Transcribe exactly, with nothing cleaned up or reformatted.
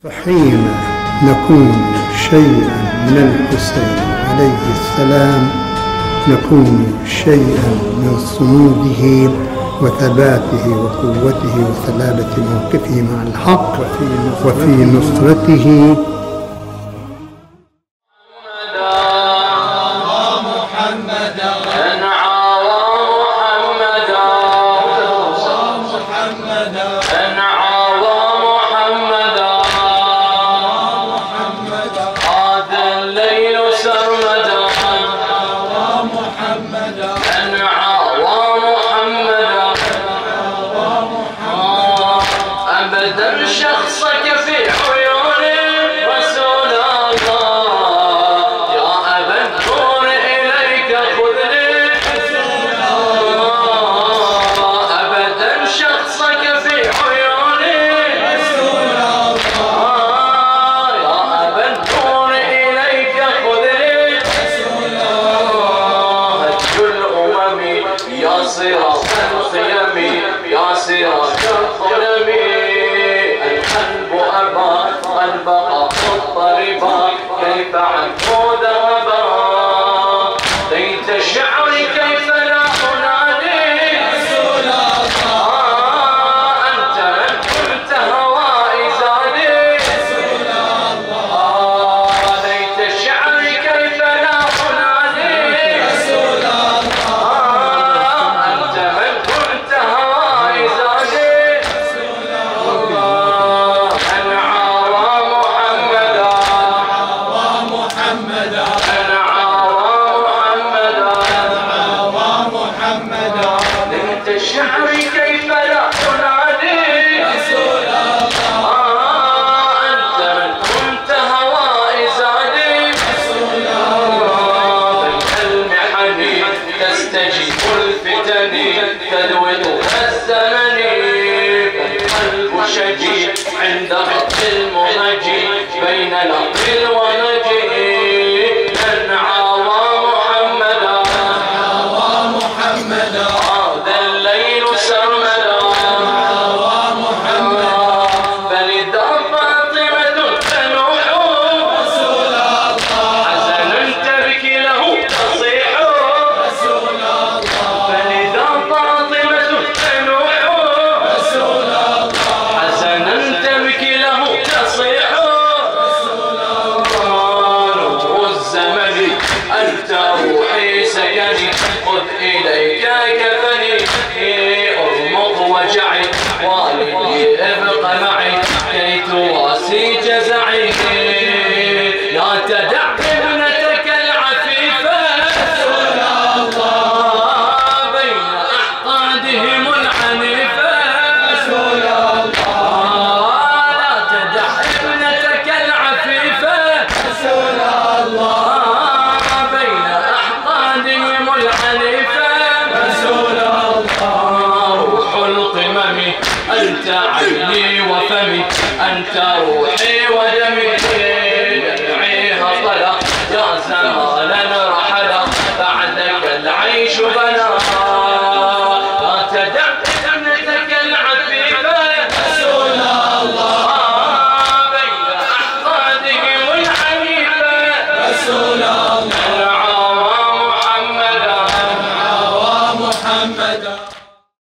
حين نكون شيئا من الحسين عليه السلام نكون شيئا من صموده وثباته وقوته وسلامة موقفه مع الحق وفي نصرته. شخصك في عيوني رسول الله يا أبا النور إليك خذني أبدا شخصك في عيوني رسول الله يا أبا النور إليك خذني رسول الله هج الأمم يا صراط الخيم يا سراج الظلم البقاء الطربا كيف عنه ذهبا ليت شعري كيف لا أنادي رسول الله أنت من كنت هوائي زادي رسول الله ليت شعري كيف لا أنادي رسول الله أنت من كنت هوائي زادي رسول الله شعري كيف لا أنادي رسول الله أنت من كنت هوائي زادي رسول الله بالحلم حنين تستجيب الفتن تذود الزمن فالقلب شجيع عند رب المنجي بين لقب ونجي خذ إليك كفني أرمق وجعي والدي ابق معي كي تواسي جزعي لا تدع ابنتك العفيفة رسول الله بين أحقادهم العنيفة رسول الله لا تدع ابنتك العفيفة رسول الله أنت عيني وفمي أنت روحي ودمي